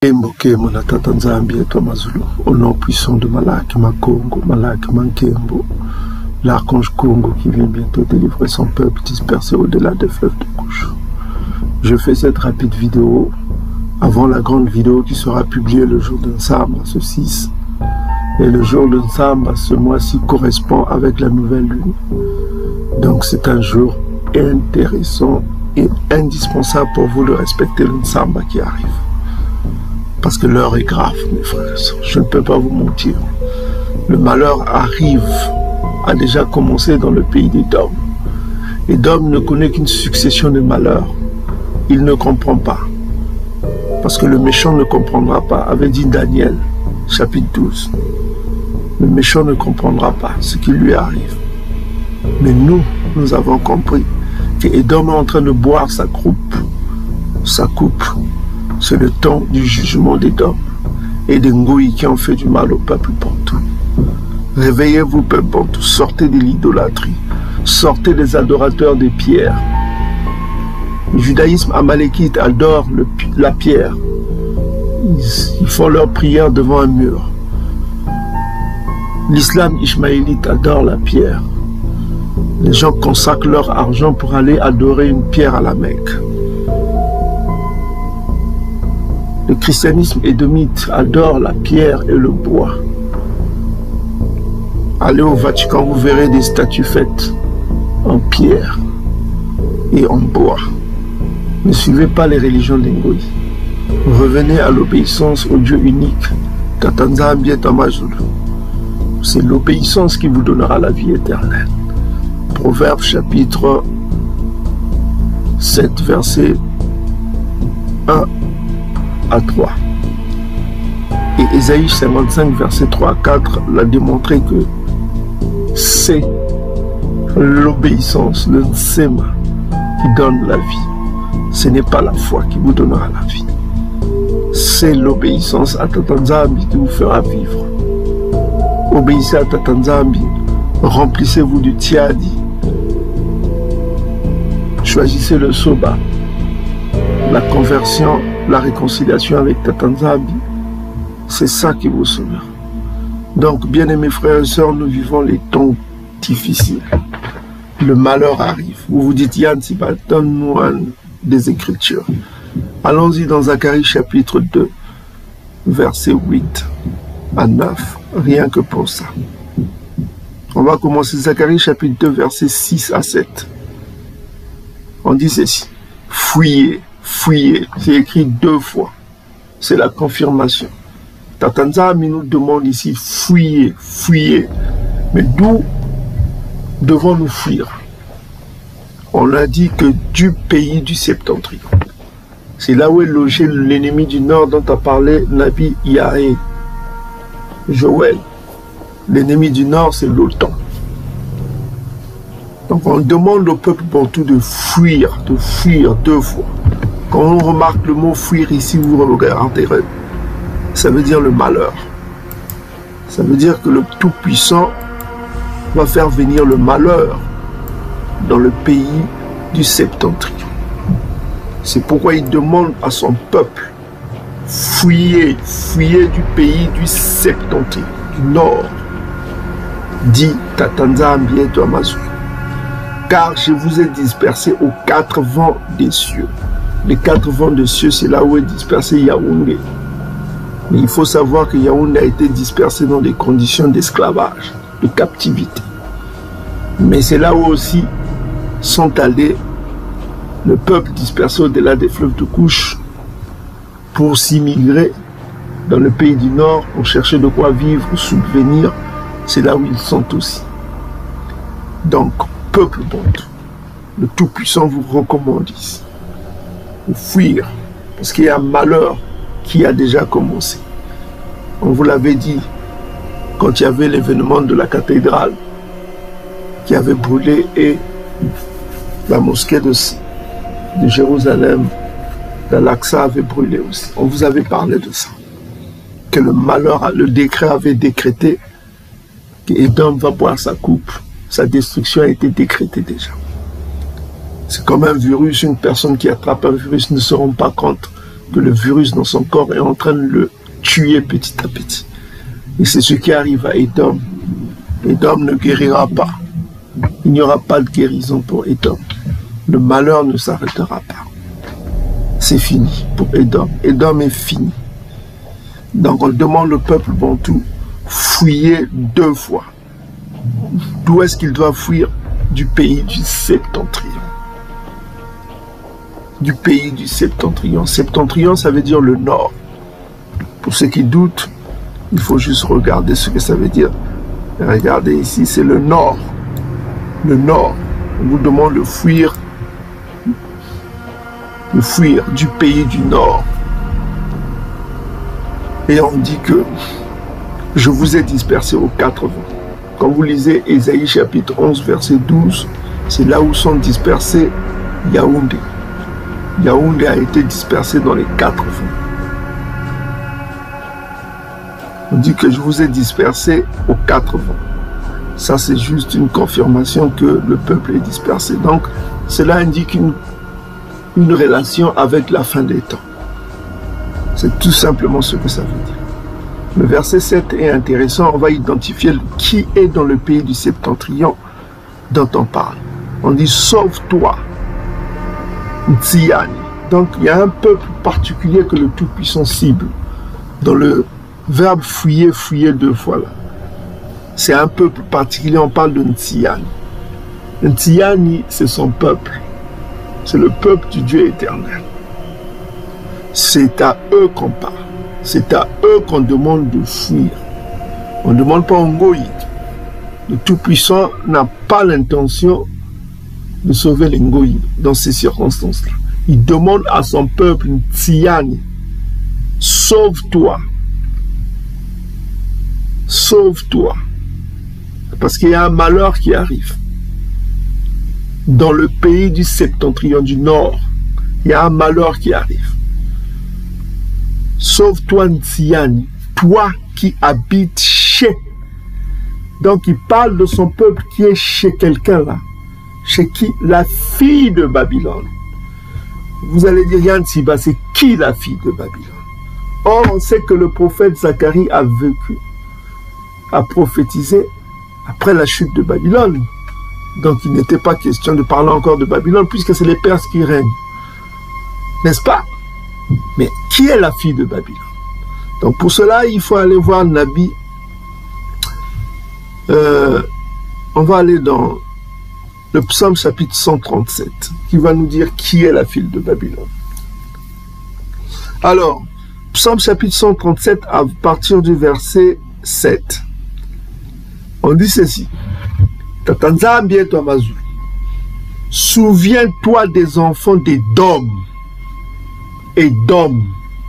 Kemo na tata Nzambi et toi Mazulu, au nom puissant de Malaki Makongo, Malaki Mankembo, l'archange Congo qui vient bientôt délivrer son peuple dispersé au-delà des fleuves de couche. Je fais cette rapide vidéo avant la grande vidéo qui sera publiée le jour de Nsamba, ce 6. Et le jour de Nsamba, ce mois-ci, correspond avec la nouvelle lune. Donc c'est un jour intéressant et indispensable pour vous de respecter le Nsamba qui arrive. Parce que l'heure est grave, mes frères. Je ne peux pas vous mentir. Le malheur arrive, a déjà commencé dans le pays des Dômes. Et Dôme ne connaît qu'une succession de malheurs. Il ne comprend pas. Parce que le méchant ne comprendra pas, avait dit Daniel, chapitre 12. Le méchant ne comprendra pas ce qui lui arrive. Mais nous avons compris que Edom est en train de boire sa coupe. Sa coupe. C'est le temps du jugement des Dômes et des Ngoï qui ont fait du mal au peuple bantou. Réveillez-vous, peuple bantou, sortez de l'idolâtrie, sortez des adorateurs des pierres. Le judaïsme amalékite adore la pierre. Ils font leur prière devant un mur. L'islam ismaélite adore la pierre. Les gens consacrent leur argent pour aller adorer une pierre à la Mecque. Le christianisme édomite adore la pierre et le bois. Allez au Vatican, vous verrez des statues faites en pierre et en bois. Ne suivez pas les religions d'Ngoï. Revenez à l'obéissance au Dieu unique, Tata Nzambi et Mazulu. C'est l'obéissance qui vous donnera la vie éternelle. Proverbe chapitre 7, verset 1 à 3. Et Ésaïe 55, verset 3 à 4 l'a démontré que c'est l'obéissance, le nsema qui donne la vie. Ce n'est pas la foi qui vous donnera la vie. C'est l'obéissance à Tata Nzambi qui vous fera vivre. Obéissez à Tata Nzambi, remplissez-vous du tiadi. Choisissez le soba, la conversion, la réconciliation avec Tata Nzambi. C'est ça qui vous sauvera. Donc, bien-aimés frères et sœurs, nous vivons les temps difficiles. Le malheur arrive. Vous vous dites, Yann Siba, donne-nous des Écritures. Allons-y dans Zacharie chapitre 2, verset 8 à 9. Rien que pour ça. On va commencer Zacharie chapitre 2, verset 6 à 7. On dit ceci. Fuyez, fuyez. C'est écrit 2 fois. C'est la confirmation. Tata Nzambi nous demande ici, fuyez, fuyez. Mais d'où devons-nous fuir? On a dit que du pays du septentrion. C'est là où est logé l'ennemi du nord dont a parlé Nabi Yahé. Joël. L'ennemi du nord, c'est l'OTAN. Donc on demande au peuple bantou de fuir 2 fois. Quand on remarque le mot fuir ici, vous regardez, ça veut dire le malheur. Ça veut dire que le Tout-Puissant va faire venir le malheur dans le pays du septentrion. C'est pourquoi il demande à son peuple, fuyez, fuyez du pays du septentrion, du nord, dit Tata Nzambi et toi Mazulu. Car je vous ai dispersé aux 4 vents des cieux. Les 4 vents des cieux, c'est là où est dispersé Yaoundé. Mais il faut savoir que Yaoundé a été dispersé dans des conditions d'esclavage, de captivité. Mais c'est là où aussi sont allés le peuple dispersé au-delà des fleuves de couche pour s'immigrer dans le pays du Nord, pour chercher de quoi vivre, subvenir. C'est là où ils sont aussi. Donc, peuple bantou, le Tout-Puissant vous recommande ici de fuir, parce qu'il y a un malheur qui a déjà commencé. On vous l'avait dit quand il y avait l'événement de la cathédrale qui avait brûlé et la mosquée de Jérusalem, d'Al-Aqsa avait brûlé aussi. On vous avait parlé de ça. Que le malheur, le décret avait décrété qu'Édom va boire sa coupe. Sa destruction a été décrétée déjà. C'est comme un virus, une personne qui attrape un virus ne se rend pas compte que le virus dans son corps est en train de le tuer petit à petit. Et c'est ce qui arrive à Édom. Édom ne guérira pas. Il n'y aura pas de guérison pour Édom. Le malheur ne s'arrêtera pas. C'est fini pour Édom. Édom est fini. Donc on demande au peuple bantou, fouiller 2 fois. D'où est-ce qu'il doit fuir? Du pays du septentrion. Du pays du septentrion. Septentrion, ça veut dire le nord. Pour ceux qui doutent, il faut juste regarder ce que ça veut dire. Regardez ici, c'est le nord. Le nord. On vous demande de fuir du pays du nord. Et on dit que je vous ai dispersés aux 4 vents. Quand vous lisez Ésaïe chapitre 11, verset 12, c'est là où sont dispersés Yaoundé. Yaoundé a été dispersé dans les 4 vents. On dit que je vous ai dispersé aux 4 vents. Ça, c'est juste une confirmation que le peuple est dispersé. Donc, cela indique une relation avec la fin des temps. C'est tout simplement ce que ça veut dire. Le verset 7 est intéressant. On va identifier qui est dans le pays du septentrion dont on parle. On dit « Sauve-toi, Ntsiani ». Donc, il y a un peuple particulier que le Tout-Puissant cible. Dans le verbe « fouiller », fouiller 2 fois là. C'est un peuple particulier, on parle de Ntsiani. Ntsiani, c'est son peuple. C'est le peuple du Dieu éternel. C'est à eux qu'on parle. C'est à eux qu'on demande de fuir. On ne demande pas au Ngoï. Le Tout-Puissant n'a pas l'intention de sauver les Ngoï dans ces circonstances-là. Il demande à son peuple, Ntsiani, sauve-toi. Sauve-toi. Parce qu'il y a un malheur qui arrive. Dans le pays du septentrion du nord, il y a un malheur qui arrive. Sauve-toi, Ntsiani, toi qui habites chez. Donc il parle de son peuple qui est chez quelqu'un là. Chez qui? La fille de Babylone. Vous allez dire, Yann Siba, c'est qui la fille de Babylone? Or, on sait que le prophète Zacharie a vécu, a prophétisé après la chute de Babylone. Donc il n'était pas question de parler encore de Babylone, puisque c'est les Perses qui règnent. N'est-ce pas? Mais qui est la fille de Babylone? Donc pour cela, il faut aller voir Nabi. On va aller dans le psaume chapitre 137, qui va nous dire qui est la fille de Babylone. Alors, psaume chapitre 137, à partir du verset 7, on dit ceci. Souviens-toi des enfants d'Édom. Édom.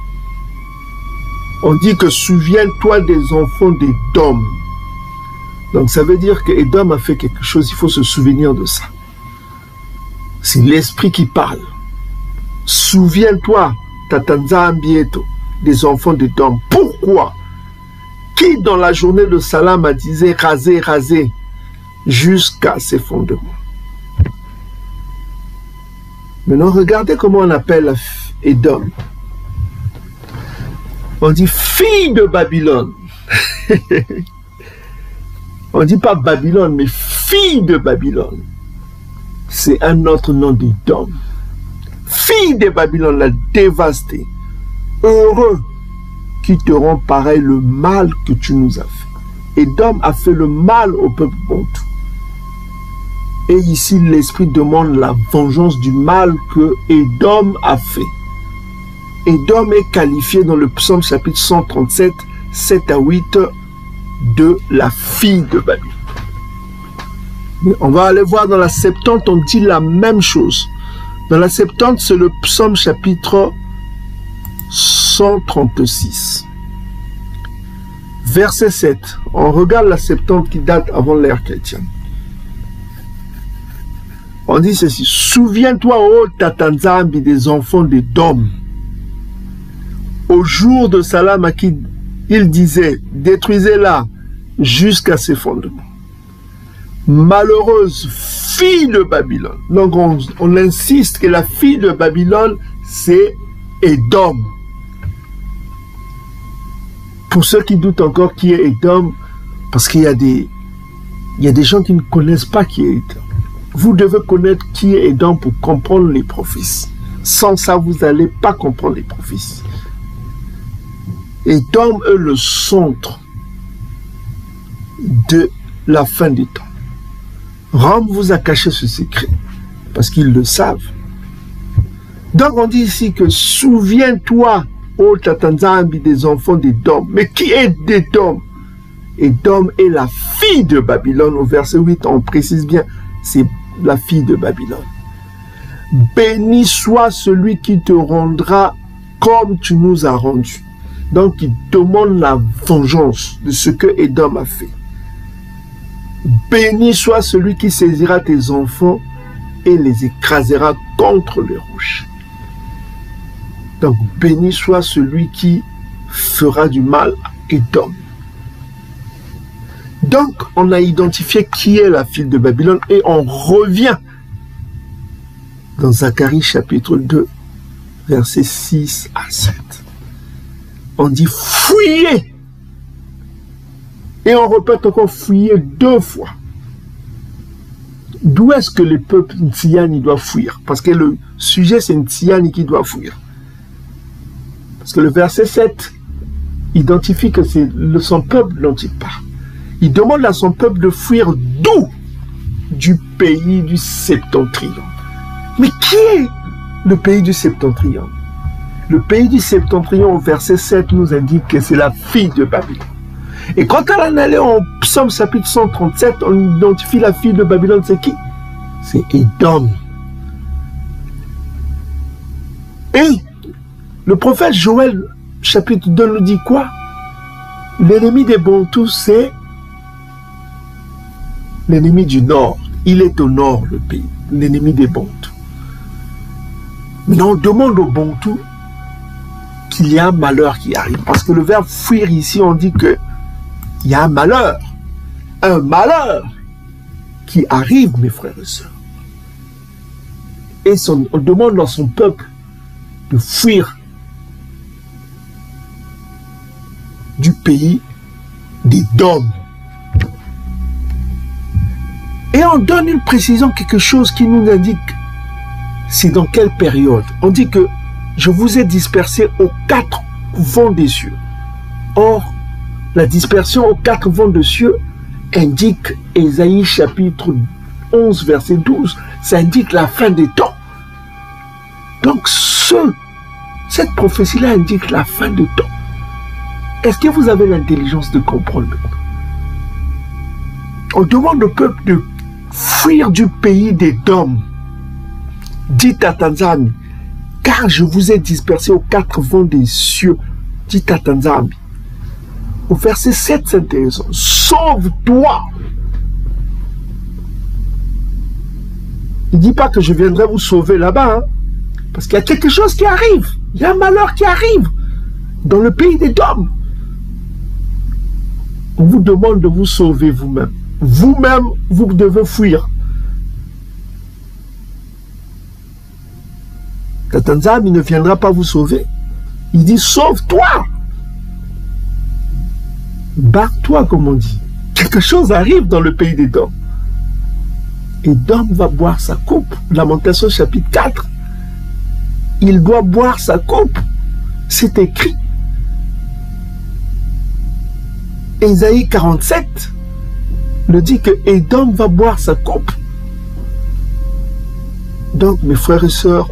On dit que souviens-toi des enfants d'Édom. Donc ça veut dire que Édom a fait quelque chose, il faut se souvenir de ça. C'est l'esprit qui parle. Souviens-toi, Tatanzambieto, des enfants d'Édom. Pourquoi? Qui dans la journée de Salam a disait raser, raser, jusqu'à ses fondements. Maintenant, regardez comment on appelle Édom. On dit fille de Babylone. On ne dit pas Babylone, mais fille de Babylone. C'est un autre nom d'Édom. Fille de Babylone, la dévastée. Heureux qui te rend pareil le mal que tu nous as fait. Édom a fait le mal au peuple bantou. Et ici, l'Esprit demande la vengeance du mal que Édom a fait. Édom est qualifié dans le psaume chapitre 137, 7 à 8, de la fille de Babylone. Mais on va aller voir dans la Septante, on dit la même chose. Dans la Septante, c'est le psaume chapitre 136. Verset 7. On regarde la Septante qui date avant l'ère chrétienne. On dit ceci. Souviens-toi, ô Tatanzambi, des enfants d'Édom. Au jour de Salam, à qui il disait, détruisez-la jusqu'à ses fondements. Malheureuse fille de Babylone. Donc on insiste que la fille de Babylone, c'est Édom. Pour ceux qui doutent encore qui est Édom, parce qu'il y a des gens qui ne connaissent pas qui est Édom. Vous devez connaître qui est Édom pour comprendre les prophéties. Sans ça, vous n'allez pas comprendre les prophéties. Édom est le centre de la fin des temps. Rome vous a caché ce secret, parce qu'ils le savent. Donc on dit ici que souviens-toi, ô Tatanzambi, des enfants d'Édom. Mais qui est d'Édom? Édom est la fille de Babylone. Au verset 8, on précise bien, c'est la fille de Babylone. Béni soit celui qui te rendra comme tu nous as rendu. Donc il demande la vengeance de ce que Édom a fait. Béni soit celui qui saisira tes enfants et les écrasera contre les roches. Donc béni soit celui qui fera du mal à Édom. Donc on a identifié qui est la fille de Babylone et on revient dans Zacharie chapitre 2, versets 6 à 7. On dit fuyez. Et on répète encore fuyez 2 fois. D'où est-ce que le peuple Ntsiyani doit fuir? Parce que le sujet c'est Ntsiyani qui doit fuir. Parce que le verset 7 identifie que c'est son peuple dont il parle. Il demande à son peuple de fuir d'où? Du pays du septentrion. Mais qui est le pays du septentrion? Le pays du septentrion, au verset 7, nous indique que c'est la fille de Babylone. Et quand elle en allait en Psaume chapitre 137, on identifie la fille de Babylone, c'est qui? C'est Édom. Et le prophète Joël, chapitre 2, nous dit quoi? L'ennemi des Bantous, c'est l'ennemi du nord. Il est au nord, le pays, l'ennemi des Bantous. Maintenant, on demande aux Bantous qu'il y a un malheur qui arrive. Parce que le verbe fuir ici, on dit que il y a un malheur qui arrive, mes frères et sœurs. Et on demande à son peuple de fuir du pays d'Édom. Et on donne une précision, quelque chose qui nous indique c'est dans quelle période. On dit que je vous ai dispersé aux 4 vents des cieux. Or, la dispersion aux 4 vents des cieux indique Ésaïe chapitre 11 verset 12. Ça indique la fin des temps. Donc cette prophétie-là indique la fin des temps. Est-ce que vous avez l'intelligence de comprendre maintenant? On demande au peuple de fuir du pays d'Édom. Dit à Tanzanie, car je vous ai dispersé aux 4 vents des cieux. Dit à Tanzanie. Au verset 7, c'est intéressant. Sauve-toi. Il ne dit pas que je viendrai vous sauver là-bas. Hein, parce qu'il y a quelque chose qui arrive. Il y a un malheur qui arrive dans le pays d'Édom. On vous demande de vous sauver vous-même. Vous-même, vous devez fuir. Tatanzam, il ne viendra pas vous sauver. Il dit, sauve-toi. Barre-toi, comme on dit. Quelque chose arrive dans le pays d'Édom. Édom va boire sa coupe. Lamentation chapitre 4. Il doit boire sa coupe. C'est écrit. Ésaïe 47 le dit que Édom va boire sa coupe. Donc, mes frères et sœurs,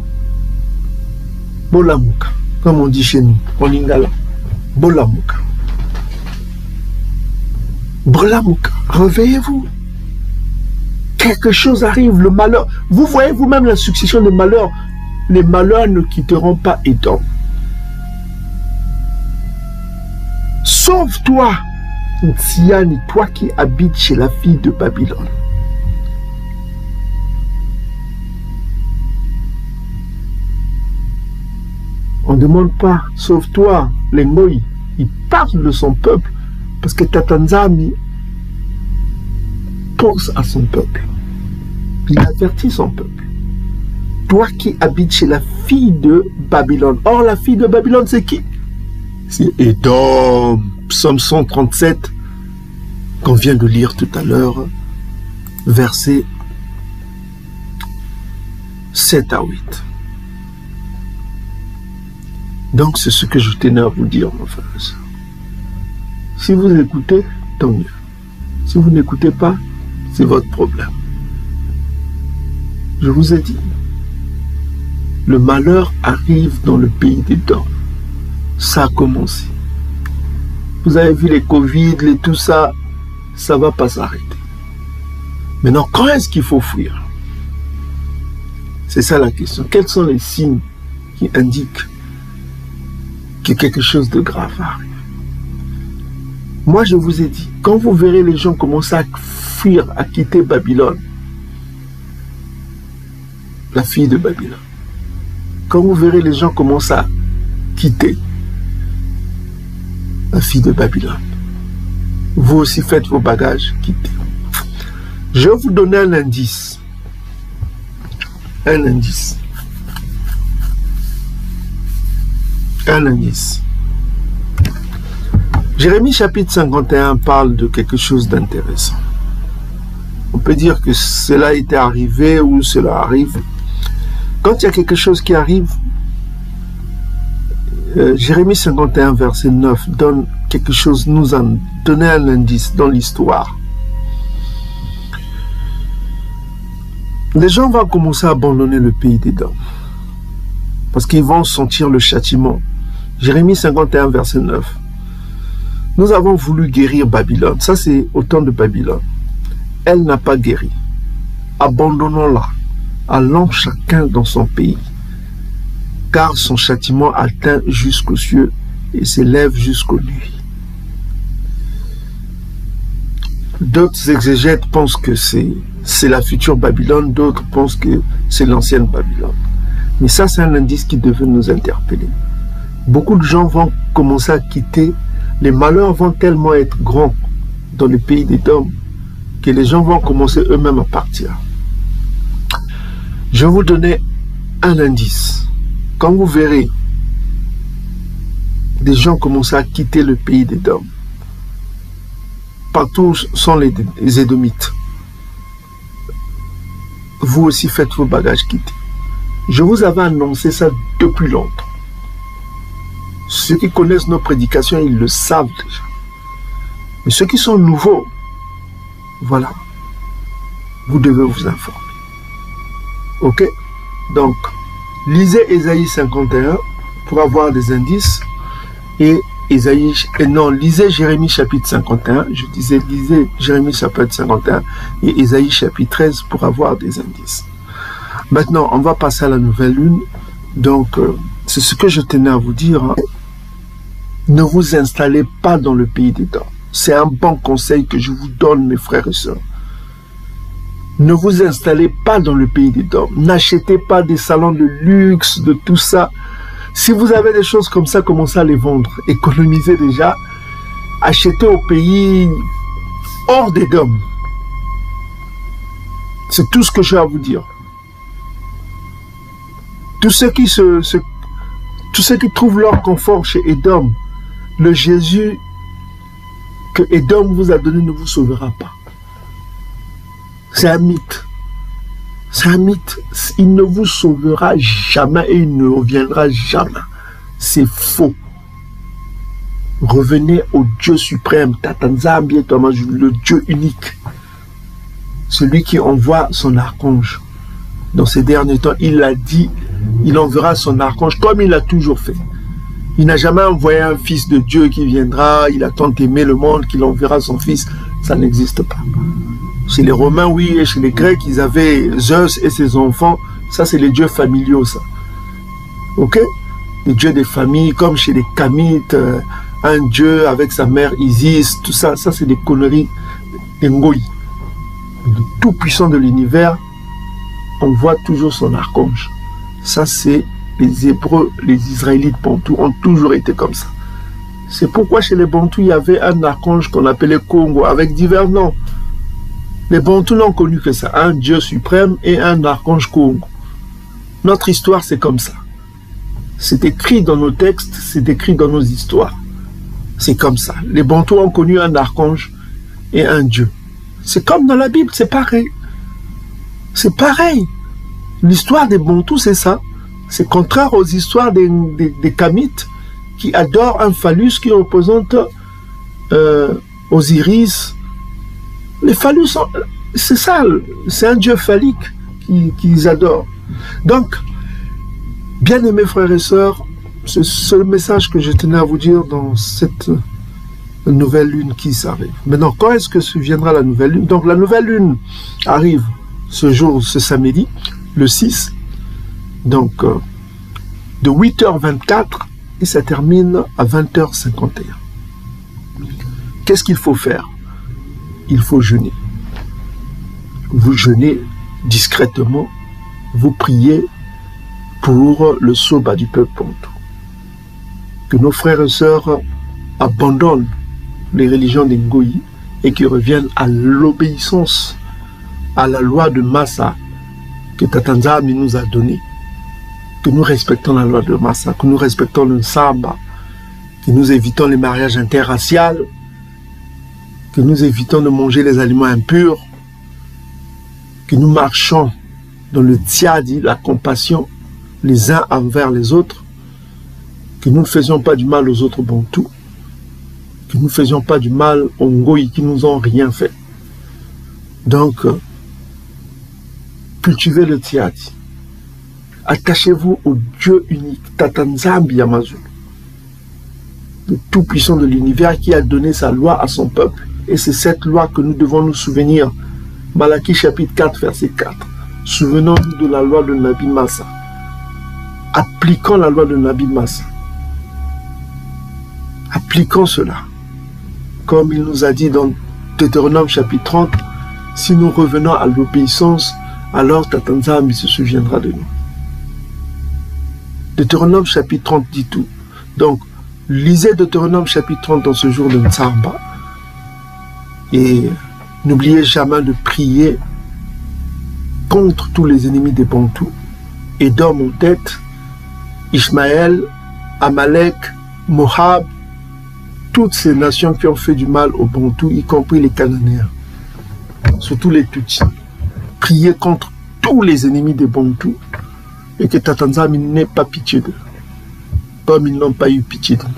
Bolamuka, comme on dit chez nous, en lingala, Bolamuka. Bolamuka, réveillez-vous. Quelque chose arrive, le malheur. Vous voyez vous-même la succession de malheurs. Les malheurs ne quitteront pas Édom. Sauve-toi, Ntsiyani, toi qui habites chez la fille de Babylone. On ne demande pas, sauve-toi, les Moïse. Il parle de son peuple, parce que Tatanzami pense à son peuple. Il avertit son peuple. toi qui habites chez la fille de Babylone. Or, la fille de Babylone, c'est qui? C'est Édom, Psaume 137, qu'on vient de lire tout à l'heure, versets 7 à 8. Donc, c'est ce que je tenais à vous dire, mon frère et soeur. Si vous écoutez, tant mieux. Si vous n'écoutez pas, c'est votre problème. Je vous ai dit, le malheur arrive dans le pays d'Édom. Ça a commencé. Vous avez vu les Covid, les tout ça, ça ne va pas s'arrêter. Maintenant, quand est-ce qu'il faut fuir? C'est ça la question. Quels sont les signes qui indiquent que quelque chose de grave arrive? Moi, je vous ai dit, quand vous verrez les gens commencer à fuir, à quitter Babylone, la fille de Babylone, quand vous verrez les gens commencer à quitter la fille de Babylone, vous aussi faites vos bagages, quittez. Je vais vous donner un indice. Un indice. Un indice. Jérémie chapitre 51 parle de quelque chose d'intéressant. On peut dire que cela était arrivé ou cela arrive. Quand il y a quelque chose qui arrive, Jérémie 51 verset 9 donne quelque chose, nous a donné un indice dans l'histoire. Les gens vont commencer à abandonner le pays d'Édom parce qu'ils vont sentir le châtiment. Jérémie 51 verset 9. Nous avons voulu guérir Babylone. Ça, c'est au temps de Babylone. Elle n'a pas guéri. Abandonnons-la. Allons chacun dans son pays. Car son châtiment atteint jusqu'aux cieux et s'élève jusqu'aux nuits. D'autres exégètes pensent que c'est la future Babylone. D'autres pensent que c'est l'ancienne Babylone. Mais ça, c'est un indice qui devait nous interpeller. Beaucoup de gens vont commencer à quitter. Les malheurs vont tellement être grands dans le pays d'Édom que les gens vont commencer eux-mêmes à partir. Je vais vous donner un indice. Quand vous verrez des gens commencer à quitter le pays d'Édom, partout sont les Édomites, vous aussi faites vos bagages, quitter. Je vous avais annoncé ça depuis longtemps. Ceux qui connaissent nos prédications, ils le savent déjà. Mais ceux qui sont nouveaux, voilà, vous devez vous informer. Ok? Donc, lisez Ésaïe 51 pour avoir des indices et lisez Jérémie chapitre 51. Je disais, lisez Jérémie chapitre 51 et Ésaïe chapitre 13 pour avoir des indices. Maintenant, on va passer à la nouvelle lune. Donc, c'est ce que je tenais à vous dire. Hein. Ne vous installez pas dans le pays d'Édom. C'est un bon conseil que je vous donne, mes frères et sœurs. Ne vous installez pas dans le pays d'Édom. N'achetez pas des salons de luxe, de tout ça. Si vous avez des choses comme ça, commencez à les vendre. Économisez déjà. Achetez au pays hors d'Édom. C'est tout ce que j'ai à vous dire. Tous ceux qui trouvent leur confort chez Édom, le Jésus que Édom vous a donné ne vous sauvera pas. C'est un mythe. C'est un mythe. Il ne vous sauvera jamais et il ne reviendra jamais. C'est faux. Revenez au Dieu suprême, Tatanzambie, le Dieu unique. Celui qui envoie son archange. Dans ces derniers temps, il a dit, il enverra son archange comme il l'a toujours fait. Il n'a jamais envoyé un fils de Dieu qui viendra, il a tant aimé le monde qu'il enverra son fils. Ça n'existe pas. Chez les Romains, oui, et chez les Grecs, ils avaient Zeus et ses enfants. Ça, c'est les dieux familiaux, ça. Ok? Les dieux des familles, comme chez les Kamites, un dieu avec sa mère Isis, tout ça, ça c'est des conneries, des ngoïs. Le tout-puissant de l'univers envoie toujours son archange. Ça, c'est les Hébreux, les Israélites bantous ont toujours été comme ça. C'est pourquoi chez les bantous, il y avait un archange qu'on appelait Congo, avec divers noms. Les bantous n'ont connu que ça, un Dieu suprême et un archange Congo. Notre histoire, c'est comme ça. C'est écrit dans nos textes, c'est écrit dans nos histoires. C'est comme ça. Les Bantous ont connu un archange et un dieu. C'est comme dans la Bible, c'est pareil. C'est pareil. L'histoire des Bantous, c'est ça. C'est contraire aux histoires des Kamites qui adorent un phallus qui représente Osiris. Les phallus, c'est ça, c'est un dieu phallique qu'ils adorent. Donc, bien aimés frères et sœurs, c'est le message que je tenais à vous dire dans cette nouvelle lune qui s'arrive. Maintenant, quand est-ce que viendra la nouvelle lune? Donc, la nouvelle lune arrive ce jour, ce samedi, le 6, donc de 8h24 et ça termine à 20h51. Qu'est-ce qu'il faut faire? Il faut jeûner. Vous jeûnez discrètement, vous priez pour le Soba du peuple Bantou. Que nos frères et sœurs abandonnent les religions des Ngoyi et qui reviennent à l'obéissance à la loi de Massa que Tatanzami nous a donnée. Que nous respectons la loi de Massa, que nous respectons le Samba, que nous évitons les mariages interraciaux, que nous évitons de manger les aliments impurs, que nous marchons dans le tiadi, la compassion, les uns envers les autres, que nous ne faisions pas du mal aux autres Bantous, que nous ne faisions pas du mal aux Ngoyi qui nous ont rien fait. Donc, cultivez le tiadi. Attachez-vous au Dieu unique, Tatanzambi Yamazulu, le tout-puissant de l'univers qui a donné sa loi à son peuple. Et c'est cette loi que nous devons nous souvenir. Malachie chapitre 4, verset 4. Souvenons-nous de la loi de Nabi Massa. Appliquons la loi de Nabi Massa. Appliquons cela. Comme il nous a dit dans Deutéronome chapitre 30, si nous revenons à l'obéissance, alors Tatanzambi se souviendra de nous. Deutéronome chapitre 30 dit tout. Donc, lisez Deutéronome chapitre 30 dans ce jour de Nzamba. Et n'oubliez jamais de prier contre tous les ennemis des Bantous. Édom en tête, Ishmaël, Amalek, Moab, toutes ces nations qui ont fait du mal aux Bantous, y compris les Cananéens, surtout les Tutsis. Priez contre tous les ennemis des Bantous et que Tatanzambi n'ait pas pitié d'eux, comme ils n'ont pas eu pitié d'eux.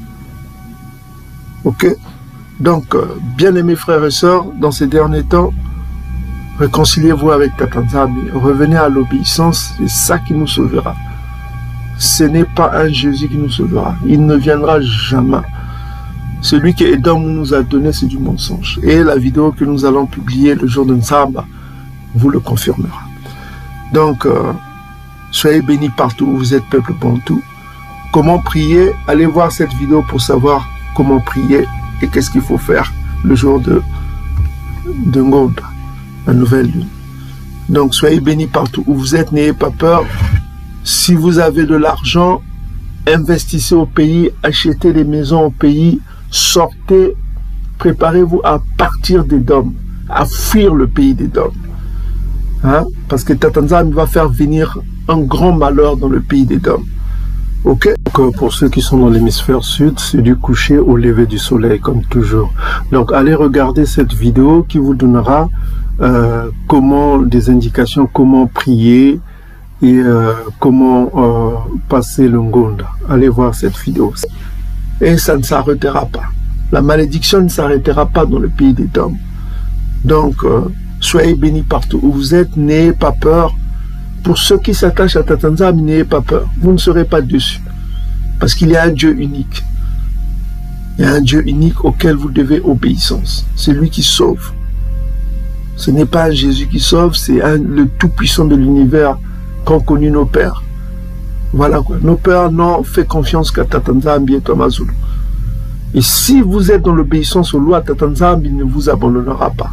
Ok? Donc, bien-aimés frères et sœurs, dans ces derniers temps, réconciliez-vous avec Tatanzambi, revenez à l'obéissance, c'est ça qui nous sauvera. Ce n'est pas un Jésus qui nous sauvera, il ne viendra jamais. Celui que Edom nous a donné, c'est du mensonge. Et la vidéo que nous allons publier le jour de Nzamba vous le confirmera. Donc, soyez bénis partout où vous êtes, peuple Bantou. Comment prier? Allez voir cette vidéo pour savoir comment prier et qu'est-ce qu'il faut faire le jour de Ngonda, la nouvelle lune. Donc, soyez bénis partout où vous êtes, n'ayez pas peur. Si vous avez de l'argent, investissez au pays, achetez des maisons au pays, sortez, préparez-vous à partir des Dômes, à fuir le pays des Dômes. Hein? Parce que Tatanzambi va faire venir un grand malheur dans le pays des Dômes. Ok? Donc, pour ceux qui sont dans l'hémisphère sud, c'est du coucher au lever du soleil, comme toujours. Donc, allez regarder cette vidéo qui vous donnera des indications, comment prier et comment passer le Ngonda. Allez voir cette vidéo. Et ça ne s'arrêtera pas. La malédiction ne s'arrêtera pas dans le pays des Dômes. Donc, soyez bénis partout où vous êtes, n'ayez pas peur. Pour ceux qui s'attachent à Tatanzambi, n'ayez pas peur. Vous ne serez pas déçus. Parce qu'il y a un Dieu unique. Il y a un Dieu unique auquel vous devez obéissance. C'est lui qui sauve. Ce n'est pas un Jésus qui sauve, c'est le tout-puissant de l'univers qu'ont connu nos pères. Voilà quoi. Nos pères n'ont fait confiance qu'à Tatanzambi et Twamazulu. Et si vous êtes dans l'obéissance aux lois, Tatanzambi ne vous abandonnera pas.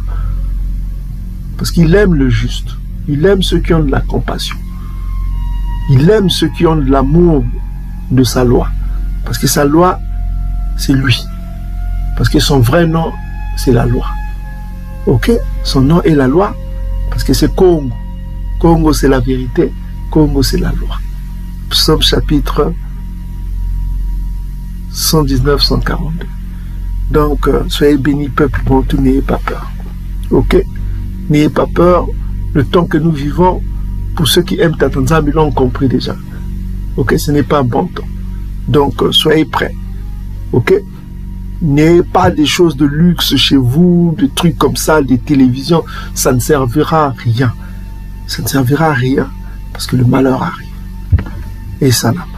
Parce qu'il aime le juste. Il aime ceux qui ont de la compassion. Il aime ceux qui ont de l'amour de sa loi. Parce que sa loi, c'est lui. Parce que son vrai nom, c'est la loi. Ok? Son nom est la loi. Parce que c'est Congo. Congo, c'est la vérité. Congo, c'est la loi. Psaume chapitre 119-142. Donc, soyez bénis, peuple bon, tout n'ayez pas peur. Ok? N'ayez pas peur. Le temps que nous vivons, pour ceux qui aiment Tatanzam, ils l'ont compris déjà. Ok? Ce n'est pas un bon temps. Donc, soyez prêts. Ok? N'ayez pas des choses de luxe chez vous, des trucs comme ça, des télévisions. Ça ne servira à rien. Ça ne servira à rien. Parce que le malheur arrive. Et ça là.